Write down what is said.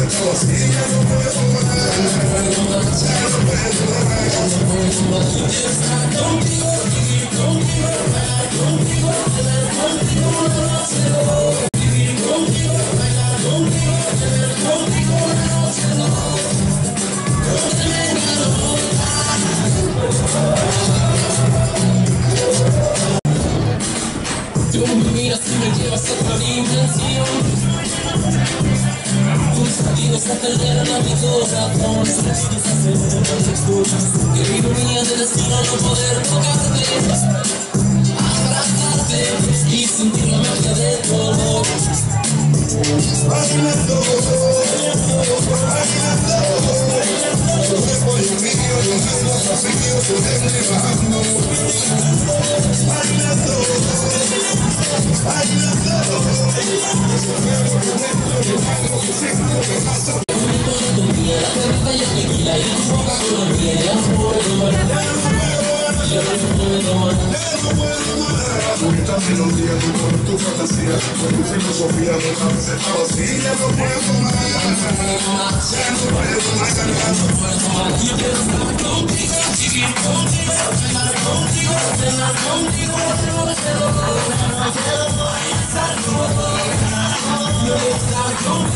Tú me miras y me llevas a otra dimensión. Tus amigos aceleran a mi corazón. Tus aceleran. Qué ironía del destino no poder tocarte, abrazarte y sentir la magia del dolor. Bailando, tu cuerpo y el mío, los mismos amigos elevando. Bailando, esta melodía, tu fantasía, con tu filosofía, tu cabeza está vacía, ya no puedo más, ya no puedo más. Yo quiero estar contigo, vivir contigo, cenar contigo, cenar contigo, yo quiero estar contigo.